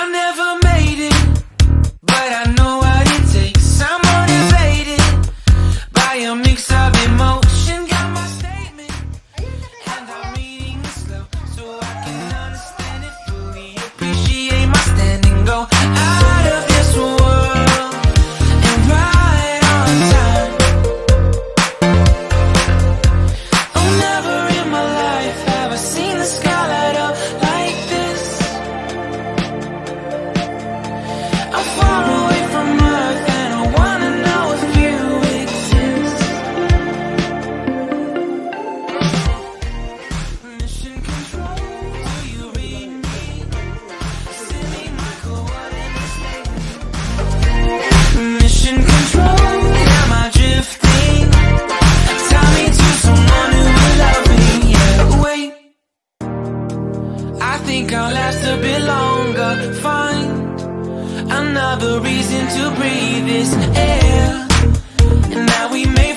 I never made it, but I know what it takes. I'm motivated by a mix of emotion. Got my statement, and I'm reading it slow so I can understand it fully. Appreciate my standing, go out of this world and right on time. Oh, never in my life have I seen the sky light up like this. I'm far away from Earth and I wanna know if you exist. Mission control, do you read me? Send me my coordinates lately. Mission control, am I drifting? Tie me to someone who will love me. Yeah, wait, I think I'll last a bit longer. Find another reason to breathe this air, and now we may